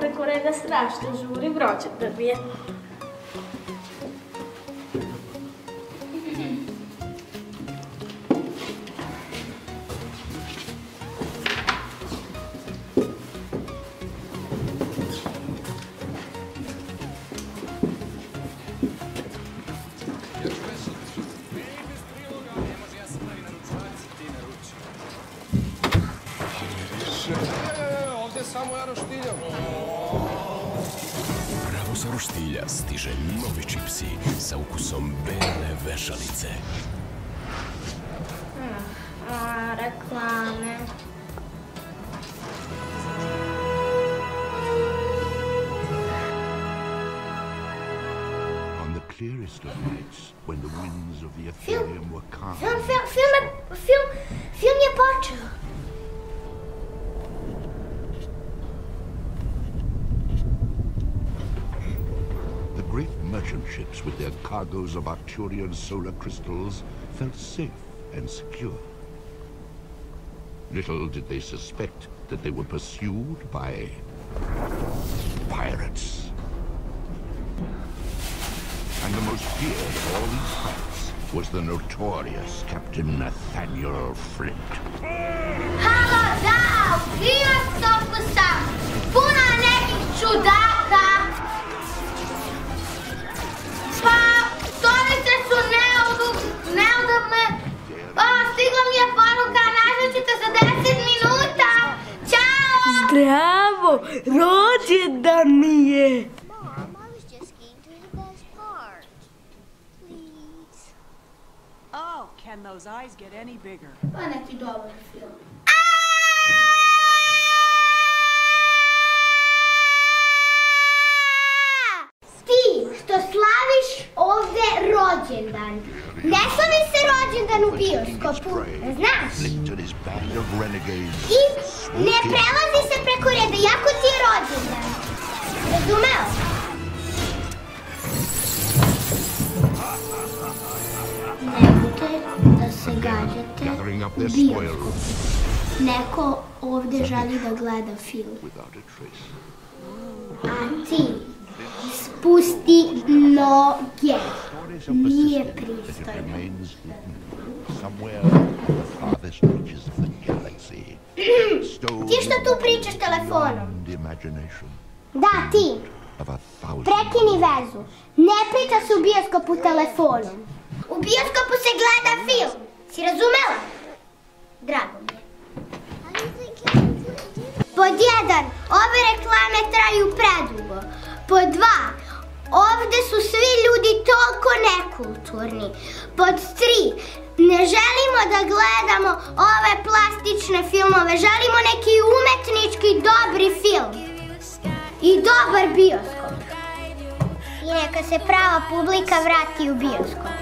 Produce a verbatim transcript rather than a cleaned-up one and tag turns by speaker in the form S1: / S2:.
S1: preko reda strašno žurim, rođendan mi je.
S2: Samo ja roštiljam.
S3: Pravo sa roštilja stiže novi čipsi sa ukusom bele vešalice.
S1: A, reklame.
S4: On the clearest of nights, when the winds of the Ethereum were calm.
S5: Film, film, film, film, film je počeo.
S4: Great merchant ships with their cargoes of Arcturian solar crystals felt safe and secure. Little did they suspect that they were pursued by pirates. And the most feared of all these pirates was the notorious Captain Nathaniel Flint.
S5: Halo, da, bioskopu sam, puna nekih čudaka. Pa, stolice su neudobne. O, stigla mi je poruka, nazvat ćete za deset minuta. Ćao!
S1: Zdravo, rođendan mi je.
S6: Mom, I was just getting to the best part. Please.
S7: Oh, can those eyes get any bigger?
S5: Pa neki dobar film. Što slaviš ovde rođendan. Ne slavi se rođendan u bioskopu, znaš? I ne prelazi se preko reda, jako ti je rođendan. Razumeo? Nemojte da se gađate u bioskopu. Neko ovde želi da gleda film. A ti? Spusti noge. Nije pristojno. Ti što tu pričaš telefonom? Da, ti. Prekini vezu. Ne priča se u bioskopu telefonom. U bioskopu se gleda film. Si razumela? Drago mi je. Pod jedan, ove reklame traju predugo. Pod dva, ovde su svi ljudi toliko nekulturni. Pod tri, ne želimo da gledamo ove plastične filmove, želimo neki umetnički dobri film. I dobar bioskop. I neka se prava publika vrati u bioskop.